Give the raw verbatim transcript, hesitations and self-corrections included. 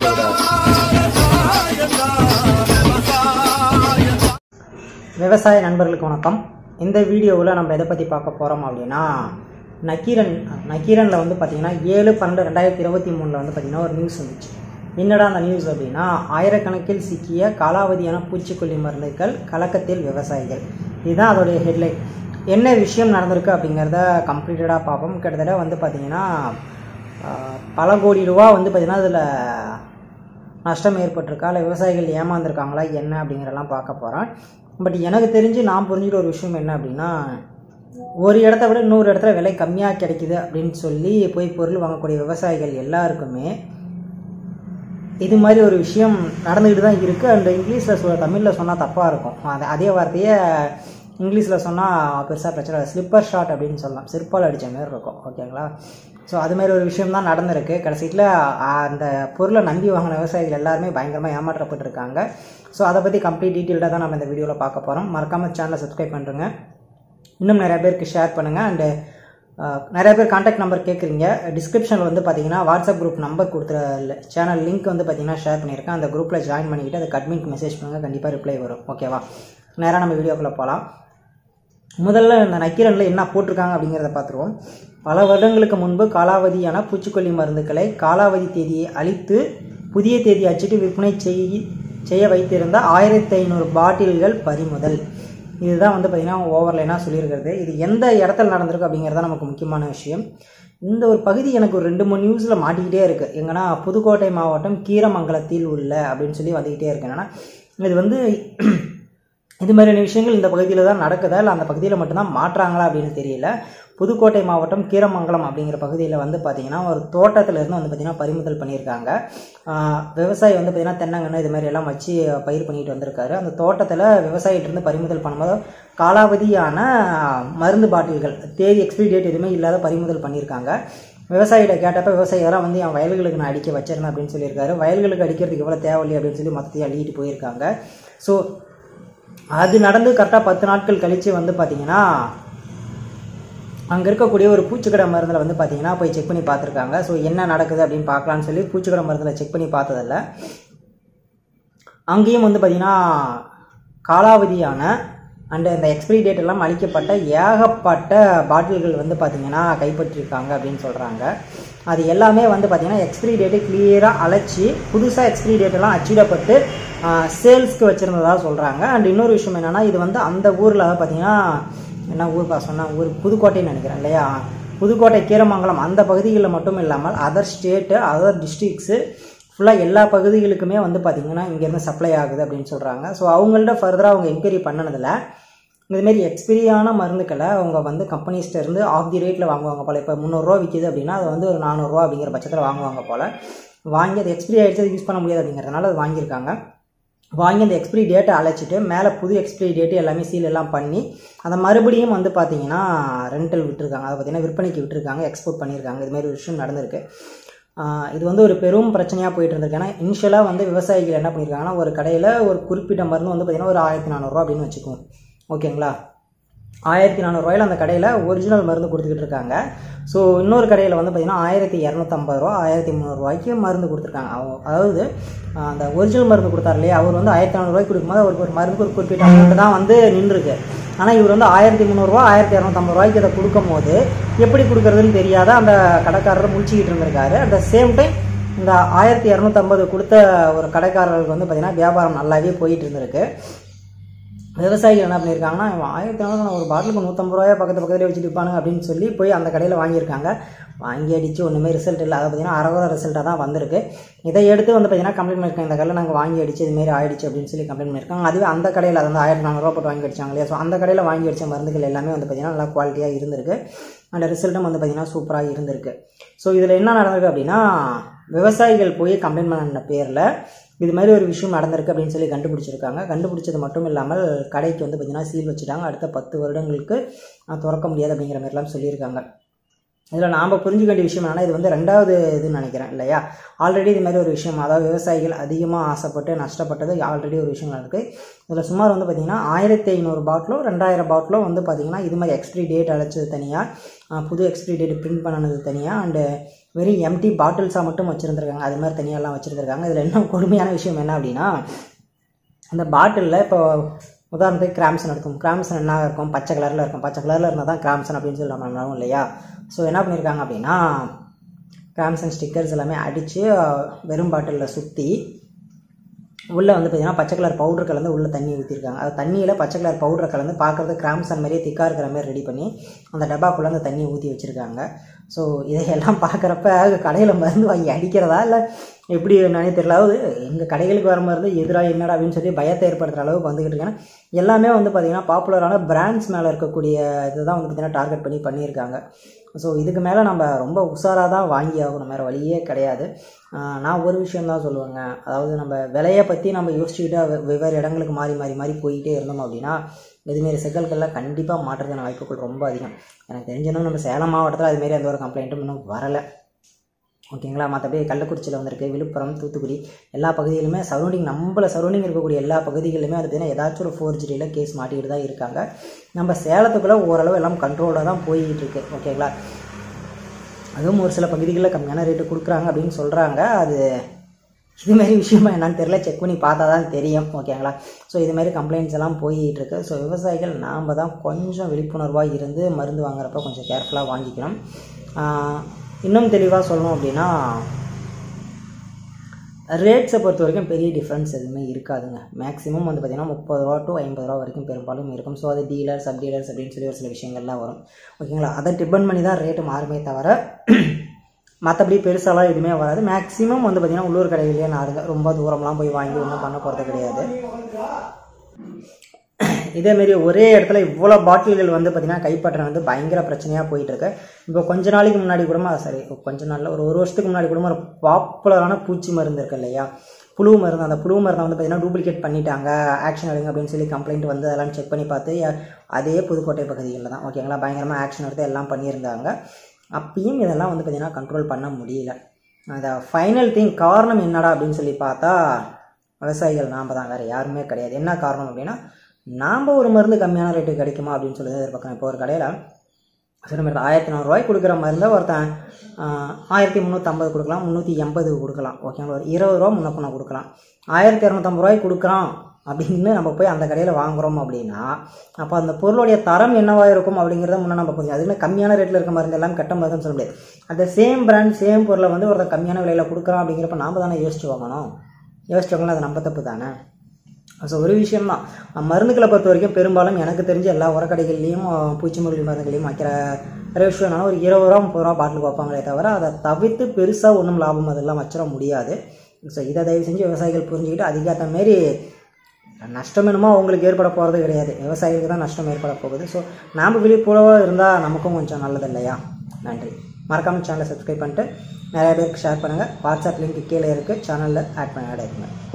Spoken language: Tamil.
விவசாய நண்பர்களுக்கு வணக்கம். இந்த வீடியோவில் நம்ம எதை பற்றி பார்க்க போகிறோம் அப்படின்னா, நக்கீரன் நக்கீரனில் வந்து பார்த்திங்கன்னா ஏழு பன்னெண்டு ரெண்டாயிரத்தி இருபத்தி மூணில் வந்து பார்த்திங்கன்னா ஒரு நியூஸ் வந்துச்சு. என்னடா அந்த நியூஸ் அப்படின்னா, ஆயிரக்கணக்கில் சிக்கிய காலாவதியான பூச்சிக்கொல்லி மருந்துகள் கலக்கத்தில் விவசாயிகள். இதுதான் அதோடைய ஹெட்லைன். என்ன விஷயம் நடந்திருக்கு அப்படிங்கிறத கம்ப்ளீட்டடாக பார்ப்போம். கிட்டத்தட்ட வந்து பார்த்திங்கன்னா பல கோடி ரூபா வந்து பார்த்திங்கன்னா அதில் நஷ்டம் ஏற்பட்டிருக்கா, இல்லை விவசாயிகள் ஏமாந்துருக்காங்களா என்ன அப்படிங்கிறலாம் பார்க்க போகிறேன். பட் எனக்கு தெரிஞ்சு நான் புரிஞ்சுக்கிற ஒரு விஷயம் என்ன அப்படின்னா, ஒரு இடத்த விட இன்னொரு இடத்துல விலை கம்மியாக கிடைக்குது அப்படின்னு சொல்லி போய் பொருள் வாங்கக்கூடிய விவசாயிகள் எல்லாருக்குமே இது மாதிரி ஒரு விஷயம் நடந்துக்கிட்டு தான் இருக்குது. அண்ட் இங்கிலீஷில் சொல் தமிழில் சொன்னால் தப்பாக இருக்கும். அது அதே வார்த்தையை இங்கிலீஷில் சொன்னால் பெருசாக பிரச்சனை. ஸ்லிப்பர் ஷாட் அப்படின்னு சொல்லலாம், செருப்பால் அடித்த மாதிரி இருக்கும். ஓகேங்களா? ஸோ அதுமாதிரி ஒரு விஷயம் தான் நடந்திருக்கு. கடைசியில் அந்த பொருளை நம்பி வாங்கின விவசாயிகள் எல்லாருமே பயங்கரமாக ஏமாற்றப்பட்டிருக்காங்க. ஸோ அதை பற்றி கம்ப்ளீட் டீட்டெயில்டாக தான் நம்ம இந்த வீடியோவில் பார்க்க போகிறோம். மறக்காமல் சேனலை சப்ஸ்கிரைப் பண்ணுறேங்க, இன்னும் நிறைய பேருக்கு ஷேர் பண்ணுங்கள். அண்டு நிறைய பேர் கான்டாக்ட் நம்பர் கேட்குறீங்க. டிஸ்கிரிப்ஷனில் வந்து பார்த்தீங்கன்னா வாட்ஸ்அப் குரூப் நம்பர் கொடுத்துற சேனல் லிங்க் வந்து பார்த்தீங்கன்னா ஷேர் பண்ணியிருக்கேன். அந்த குரூப்பில் ஜாயின் பண்ணிக்கிட்டு அதுக்கு அட்மின்க்கு மெசேஜ் பண்ணுங்கள், கண்டிப்பாக ரிப்ளை வரும். ஓகேவா? நேராக நம்ம வீடியோக்குள்ளே போகலாம். முதல்ல இந்த நக்கீரனில் என்ன போட்டிருக்காங்க அப்படிங்கிறத பார்த்துருவோம். பல வருடங்களுக்கு முன்பு காலாவதியான பூச்சிக்கொல்லி மருந்துகளை காலாவதி தேதியை அழித்து புதிய தேதி அச்சிட்டு விற்பனை செய் செய்ய வைத்திருந்த ஆயிரத்தி ஐநூறு பாட்டில்கள் பறிமுதல். இதுதான் வந்து பார்த்திங்கன்னா ஓவர்லைனாக சொல்லியிருக்கிறது. இது எந்த இடத்துல நடந்திருக்கு அப்படிங்கிறத நமக்கு முக்கியமான விஷயம். இந்த ஒரு பகுதி எனக்கு ஒரு ரெண்டு மூணு நியூஸில் மாட்டிக்கிட்டே இருக்குது. எங்கன்னா புதுக்கோட்டை மாவட்டம் கீரமங்கலத்தில் உள்ள அப்படின்னு சொல்லி வந்துக்கிட்டே இருக்கு. என்னன்னா இது வந்து இது மாதிரியான விஷயங்கள் இந்த பகுதியில் தான் நடக்குதா, இல்லை அந்த பகுதியில் மட்டும்தான் மாற்றாங்களா அப்படின்னு தெரியல. புதுக்கோட்டை மாவட்டம் கீரமங்கலம் அப்படிங்கிற பகுதியில் வந்து பார்த்திங்கன்னா ஒரு தோட்டத்திலேருந்து வந்து பார்த்திங்கன்னா பறிமுதல் பண்ணியிருக்காங்க. விவசாயி வந்து பார்த்திங்கன்னா தென்னங்கன்று இது மாதிரி எல்லாம் வச்சு பயிர் பண்ணிட்டு வந்திருக்காரு. அந்த தோட்டத்தில் விவசாயிகிட்டேருந்து பறிமுதல் பண்ணும்போது காலாவதியான மருந்து பாட்டில்கள், தேதி எக்ஸ்பிரி டேட் எதுவுமே இல்லாத பறிமுதல் பண்ணியிருக்காங்க. விவசாயிகிட்ட கேட்டப்போ விவசாயிகளாம் வந்து என் வயல்களுக்கு நான் அடிக்க வச்சிருந்தேன் அப்படின்னு சொல்லியிருக்காரு. வயல்களுக்கு அடிக்கிறதுக்கு எவ்வளோ தேவையில்லை அப்படின்னு சொல்லி மொத்தத்தையும் அள்ளிட்டு போயிருக்காங்க. ஸோ அது நடந்து கரெக்டாக பத்து நாட்கள் கழித்து வந்து பார்த்திங்கன்னா அங்கே இருக்கக்கூடிய ஒரு பூச்சிக்கடை மருந்தில் வந்து பார்த்திங்கன்னா போய் செக் பண்ணி பார்த்துருக்காங்க. ஸோ என்ன நடக்குது அப்படின்னு பார்க்கலான்னு சொல்லி பூச்சிக்கடை மருந்தில் செக் பண்ணி பார்த்ததில்ல. அங்கேயும் வந்து பார்த்திங்கன்னா காலாவதியான அண்டு இந்த எக்ஸ்பிரி டேட் எல்லாம் அளிக்கப்பட்ட ஏகப்பட்ட பாட்டில்கள் வந்து பார்த்திங்கன்னா கைப்பற்றிருக்காங்க அப்படின்னு சொல்கிறாங்க. அது எல்லாமே வந்து பார்த்திங்கன்னா எக்ஸ்பிரி டேட்டு கிளியராக அழைச்சி புதுசாக எக்ஸ்பிரி டேட்டெல்லாம் அச்சிடப்பட்டு சேல்ஸ்க்கு வச்சுருந்ததாக சொல்கிறாங்க. அண்ட் இன்னொரு விஷயம் என்னென்னா, இது வந்து அந்த ஊரில் பார்த்திங்கன்னா என்ன ஊர் பா சொன்னால் ஊர் புதுக்கோட்டைன்னு நினைக்கிறேன் இல்லையா, புதுக்கோட்டை கீரமங்கலம் அந்த பகுதிகளில் மட்டும் இல்லாமல் அதர் ஸ்டேட்டு அதர் டிஸ்ட்ரிக்ஸு ஃபுல்லாக எல்லா பகுதிகளுக்குமே வந்து பார்த்திங்கன்னா இங்கேருந்து சப்ளை ஆகுது அப்படின்னு சொல்கிறாங்க. ஸோ அவங்கள்ட்ட ஃபர்தராக அவங்க என்கொயரி பண்ணினதில் இதுமாரி எக்ஸ்பிரியான மருந்துக்களை அவங்க வந்து கம்பெனிஸ்டேருந்து ஆஃப் தி ரேட்டில் வாங்குவாங்க போல். இப்போ முந்நூறுரூவா விற்கிது அப்படின்னா அது வந்து ஒரு நானூறுரூவா அப்படிங்கிற பட்சத்தில் வாங்குவாங்க போல். வாங்கி அது எக்ஸ்பிரி ஆகிடுச்சு, அது யூஸ் பண்ண முடியாது அப்படிங்கிறதுனால அது வாங்கியிருக்காங்க. வாங்கி அந்த எக்ஸ்பிரி டேட்டை அழைச்சிட்டு மேலே புது எக்ஸ்பிரி டேட்டு எல்லாமே சீல் எல்லாம் பண்ணி அதை மறுபடியும் வந்து பார்த்திங்கன்னா ரெண்டல் விட்டுருக்காங்க. அதை பார்த்திங்கன்னா விற்பனைக்கு விட்டுருக்காங்க, எக்ஸ்போர்ட் பண்ணியிருக்காங்க. இதுமாதிரி ஒரு விஷயம் நடந்திருக்கு. இது வந்து ஒரு பெரும் பிரச்சனையாக போயிட்டு இருந்திருக்கு. ஏன்னா இனிஷியலாக வந்து விவசாயிகள் என்ன பண்ணியிருக்காங்கன்னா, ஒரு கடையில் ஒரு குறிப்பிட்ட மருந்து வந்து பார்த்திங்கன்னா ஒரு ஆயிரத்தி நானூறுரூவா அப்படின்னு வச்சுக்குவோம். ஓகேங்களா? ஆயிரத்தி நானூறுரூவாயில் அந்த கடையில் ஒரிஜினல் மருந்து கொடுத்துக்கிட்டு இருக்காங்க. ஸோ இன்னொரு கடையில் வந்து பார்த்திங்கன்னா ஆயிரத்தி இரநூத்தம்பது ரூபா ஆயிரத்தி முந்நூறுரூவாய்க்கு மருந்து கொடுத்துருக்காங்க. அதாவது அந்த ஒரிஜினல் மருந்து கொடுத்தாரு இல்லையா, அவர் வந்து ஆயிரத்தி நானூறுரூவாய்க்கு கொடுக்கும்போது அவருக்கு ஒரு மருந்து ஒரு குறிப்பிட்ட அமௌண்ட் தான் வந்து நின்றுருக்கு. ஆனால் இவர் வந்து ஆயிரத்தி முந்நூறுரூவா ஆயிரத்தி இரநூத்தம்பது ரூபாய்க்கு அதை கொடுக்கும் போது எப்படி கொடுக்குறதுன்னு தெரியாத அந்த கடைக்காரர் முடிச்சுக்கிட்டு இருந்திருக்காரு. அட் த சேம் டைம் இந்த ஆயிரத்தி இரநூத்தம்பது கொடுத்த ஒரு கடைக்காரர்களுக்கு வந்து பார்த்திங்கன்னா வியாபாரம் நல்லாவே போயிட்டு இருந்திருக்கு. விவசாயிகள் என்ன பண்ணியிருக்காங்கன்னா, ஆயிரத்தி நானூறு ஒரு பாட்டிலுக்கு நூற்றம்பது ரூபாயா பக்கத்து பக்கத்துலேயே வச்சுட்டு இருப்பானுங்க அப்படின்னு சொல்லி போய் அந்த கடையில் வாங்கியிருக்காங்க. வாங்கி அடித்து ஒன்றுமே ரிசல்ட் இல்லை. அதை பார்த்திங்கன்னா அறகுற ரிசல்ட்டாக தான் வந்திருக்கு. இதை எடுத்து வந்து பார்த்திங்கன்னா கம்ப்ளைண்ட் பண்ணியிருக்காங்க. இந்த கடையில் நாங்கள் வாங்கி அடிச்சு இதுமாரி ஆயிடுச்சு அப்படின்னு சொல்லி கம்ப்ளைண்ட் பண்ணியிருக்காங்க. அதுவே அந்த கடையில் அது வந்து ஆயிரத்தி நானூறுரூவா போட்டு வாங்கி அடிச்சாங்க இல்லையா, ஸோ அந்த கடையில் வாங்கி அடித்த மருந்துகள் எல்லாமே வந்து பார்த்திங்கன்னா நல்லா குவாலிட்டியாக இருந்திருக்கு. அந்த ரிசல்ட்டும் வந்து பார்த்திங்கன்னா சூப்பராக இருந்திருக்கு. ஸோ இதில் என்ன நடந்திருக்கு அப்படின்னா, விவசாயிகள் போய் கம்ப்ளைண்ட் பண்ண பேரில் இது மாதிரி ஒரு விஷயம் நடந்திருக்கு அப்படின்னு சொல்லி கண்டுபிடிச்சிருக்காங்க. கண்டுபிடிச்சது மட்டும் இல்லாமல் கடைக்கு வந்து பார்த்திங்கன்னா சீல் வச்சுட்டாங்க. அடுத்த பத்து வருடங்களுக்கு திறக்க முடியாது அப்படிங்கிற மாதிரிலாம் சொல்லியிருக்காங்க. இதில் நாம் புரிஞ்சுக்க வேண்டிய விஷயம் என்னன்னா, இது வந்து ரெண்டாவது இதுன்னு நினைக்கிறேன் இல்லையா. ஆல்ரெடி இது மாதிரி ஒரு விஷயம், அதாவது விவசாயிகள் அதிகமாக ஆசைப்பட்டு நஷ்டப்பட்டது ஆல்ரெடி ஒரு விஷயம் இருக்குது. இதில் சுமார் வந்து பார்த்திங்கன்னா ஆயிரத்தி ஐநூறு பாட்டிலோ ரெண்டாயிரம் பாட்டிலோ வந்து பார்த்திங்கன்னா இது மாதிரி எக்ஸ்பிரி டேட் அழைச்சது தனியாக, புது எக்ஸ்பிரி டேட் பிரிண்ட் பண்ணது தனியாக அண்டு வெறும் எம்டி பாட்டில்ஸாக மட்டும் வச்சுருந்துருக்காங்க. அது மாதிரி தனியாகலாம் வச்சுருந்துருக்காங்க. இதில் இன்னும் கொடுமையான விஷயம் என்ன அப்படின்னா, அந்த பாட்டிலில் இப்போ உதாரணத்துக்கு கிராம்சன் எடுக்கும். கிராம்சன் என்ன இருக்கும், பச்சை கலரில் இருக்கும். பச்சை கலரில் இருந்தால் தான் கிராம்சன் அப்படின்னு சொல்லி நம்ம நம்பணும் இல்லையா. ஸோ என்ன பண்ணியிருக்காங்க அப்படின்னா, கிராம்சன் ஸ்டிக்கர்ஸ் எல்லாமே அடித்து வெறும் பாட்டிலில் சுற்றி உள்ளே வந்து பார்த்திங்கன்னா பச்சை கலர் பவுடர் கலந்து உள்ளே தண்ணி ஊற்றிருக்காங்க. அது தண்ணியில் பச்சை கலர் பவுடரை கலந்து பார்க்குறது கிராம்சன் மாதிரியே திக்காக இருக்கிற மாதிரி ரெடி பண்ணி அந்த டப்பாக்குள்ளே அந்த தண்ணியை ஊற்றி வச்சுருக்காங்க. ஸோ இதையெல்லாம் பார்க்குறப்ப கடையில் மருந்து வாங்கி அடிக்கிறதா இல்லை எப்படி என்னன்னே தெரியல. அதாவது எங்கள் கடைகளுக்கு வர மருந்து எதிராக என்னடா அப்படின்னு சொல்லி பயத்தை ஏற்படுத்துகிற அளவுக்கு வந்துக்கிட்டு இருக்கேன். எல்லாமே வந்து பார்த்திங்கன்னா பாப்புலரான பிராண்ட்ஸ் மேலே இருக்கக்கூடிய இது தான் வந்து பார்த்திங்கன்னா டார்கெட் பண்ணி பண்ணியிருக்காங்க. ஸோ இதுக்கு மேலே நம்ம ரொம்ப உஷாராக தான் வாங்கி ஆகணும், வேறு வழியே கிடையாது. நான் ஒரு விஷயந்தான் சொல்லுவேங்க, அதாவது நம்ம விலையை பற்றி நம்ம யோசிச்சுக்கிட்டு வெவ்வேறு இடங்களுக்கு மாறி மாறி மாறி போயிட்டே இருந்தோம் அப்படின்னா இதுமாரி சிக்கல்கள்லாம் கண்டிப்பாக மாற்றுறதுக்கான வாய்ப்புகள் ரொம்ப அதிகம். எனக்கு தெரிஞ்சதும் நம்ம சேலம் மாவட்டத்தில் அதுமாரி எந்த ஒரு கம்ப்ளைண்ட்டும் இன்னும் வரலை, ஓகேங்களா. மற்றபடி கள்ளக்குறிச்சியில் வந்திருக்கு, விழுப்புரம், தூத்துக்குடி எல்லா பகுதியிலுமே சரௌண்டிங் நம்மள சரௌண்டிங் இருக்கக்கூடிய எல்லா பகுதிகளிலுமே வந்து பார்த்திங்கன்னா ஏதாச்சும் ஒரு ஃபோர்ஜரியில் கேஸ் மாட்டிக்கிட்டு தான் இருக்காங்க. நம்ம சேலத்துக்குள்ளே ஓரளவு எல்லாம் கண்ட்ரோலாக தான் போய்கிட்டு இருக்கு, ஓகேங்களா. அதுவும் ஒரு சில பகுதிகளில் கம்மியான ரேட்டு கொடுக்குறாங்க அப்படின்னு சொல்கிறாங்க. அது இதுமாரி விஷயமா என்னன்னு தெரியல, செக் பண்ணி பார்த்தா தான் தெரியும், ஓகேங்களா. ஸோ இதுமாரி கம்ப்ளைண்ட்ஸ் எல்லாம் போய்கிட்டு இருக்கு. ஸோ விவசாயிகள் நாம் தான் கொஞ்சம் விழிப்புணர்வாக இருந்து மருந்து வாங்குறப்ப கொஞ்சம் கேர்ஃபுல்லாக வாங்கிக்கணும். இன்னும் தெளிவாக சொல்லணும் அப்படின்னா ரேட்ஸை பொறுத்த வரைக்கும் பெரிய டிஃப்ரென்ஸ் எதுவுமே இருக்காதுங்க. மேக்ஸிமம் வந்து பார்த்திங்கன்னா முப்பது ரூபா டு ஐம்பது ரூபா வரைக்கும் பெரும்பாலும் இருக்கும். ஸோ அது டீலர் சப் டீலர்ஸ் அப்படின்னு சொல்லி ஒரு சில விஷயங்கள்லாம் வரும், ஓகேங்களா. அதை டிபெண்ட் பண்ணி தான் ரேட்டு மாறுமே தவிர மற்றபடி பெருசாலாம் எதுவுமே வராது. மேக்ஸிமம் வந்து பார்த்திங்கன்னா உள்ளூர் கடையிலேயே நாடுங்க, ரொம்ப தூரம்லாம் போய் வாங்கி ஒன்றும் பண்ண போகிறது கிடையாது. இதேமாரி ஒரே இடத்துல இவ்வளோ பாட்டில்கள் வந்து பார்த்திங்கன்னா கைப்பற்ற வந்து பயங்கர பிரச்சனையாக போயிட்டுருக்கு. இப்போ கொஞ்ச நாளைக்கு முன்னாடி கூட சரி கொஞ்ச நாளில் ஒரு ஒரு வருஷத்துக்கு முன்னாடி கூட ஒரு பாப்புலரான பூச்சி மருந்து இருக்குது இல்லையா, புழு மருந்து. அந்த புழு மருந்தை வந்து பார்த்திங்கன்னா டூப்ளிகேட் பண்ணிட்டாங்க, ஆக்ஷன் எடுங்க அப்படின்னு சொல்லி கம்ப்ளைண்ட் வந்து அதெல்லாம் செக் பண்ணி பார்த்து அதே புதுக்கோட்டை பகுதிகளில் தான், ஓகேங்களா, பயங்கரமாக ஆக்ஷன் எடுத்து எல்லாம் பண்ணியிருந்தாங்க. அப்பயும் இதெல்லாம் வந்து பார்த்திங்கன்னா கண்ட்ரோல் பண்ண முடியல. அந்த ஃபைனல் திங் காரணம் என்னடா அப்படின்னு சொல்லி பார்த்தா விவசாயிகள் நாம் தான், வேறு யாருமே கிடையாது. என்ன காரணம் அப்படின்னா, நாம் ஒரு மருந்து கம்மியான ரேட்டு கிடைக்குமா அப்படின்னு சொல்லி தான் எதிர்பார்க்கணும். இப்போ ஒரு கடையில் சில மாதிரி ஆயிரத்தி நானூறுரூவாய்க்கு கொடுக்குற மருந்தை ஒருத்தன் ஆயிரத்தி முந்நூற்றம்பது கொடுக்கலாம், முந்நூற்றி எண்பது கொடுக்கலாம், ஓகேங்களா. ஒரு இருபது ரூபா முன்ன பண்ண கொடுக்கலாம். ஆயிரத்தி இரநூத்தம்பது ரூபாய்க்கு கொடுக்குறான் அப்படின்னு நம்ம போய் அந்த கடையில் வாங்குகிறோம் அப்படின்னா அப்போ அந்த பொருளுடைய தரம் என்னவாக இருக்கும் அப்படிங்கிறத முன்னே நம்ம கொஞ்சம் அதுக்குன்னு கம்மியான ரேட்டில் இருக்க மருந்து எல்லாம் கெட்ட மருந்துன்னு சொல்ல முடியாது. அந்த சேம் பிராண்ட் சேம் பொருளை வந்து ஒருத்தர் கம்மியான விலையில் கொடுக்குறான் அப்படிங்கிறப்ப நாம் தானே யோசிச்சு வாங்கணும். யோசிச்சு வாங்கலாம், அது நம்ம தப்பு தானே. ஸோ ஒரு விஷயம்தான், மருந்துகளை பொறுத்த வரைக்கும் பெரும்பாலும் எனக்கு தெரிஞ்ச எல்லா உரக்கடைகள்லேயும் பூச்சி மருந்து மருந்துகளையும் வைக்கிற ரேஷியோனால ஒரு இருபது ரூபா முப்பது ரூபா பாட்டில் வைப்பாங்களே தவிர அதை தவிர்த்து பெருசாக ஒன்றும் லாபம் அதெல்லாம் வச்சிட முடியாது. ஸோ இதை தயவு செஞ்சு விவசாயிகள் புரிஞ்சுக்கிட்டு அதுக்கேற்ற மாரி நஷ்டம் என்னமோ அவங்களுக்கு ஏற்பட போகிறது கிடையாது, விவசாயிகளுக்கு தான் நஷ்டம் ஏற்பட போகுது. ஸோ நாம் விழிப்புணர்வாக இருந்தால் நமக்கும் கொஞ்சம் நல்லது இல்லையா. நன்றி. மறக்காமல் சேனலை சப்ஸ்கிரைப் பண்ணிட்டு நிறைய பேருக்கு ஷேர் பண்ணுங்கள். வாட்ஸ்அப் லிங்க் கீழே இருக்குது, சேனலில் ஆட் பண்ண ஆட் ஆகிடுங்க.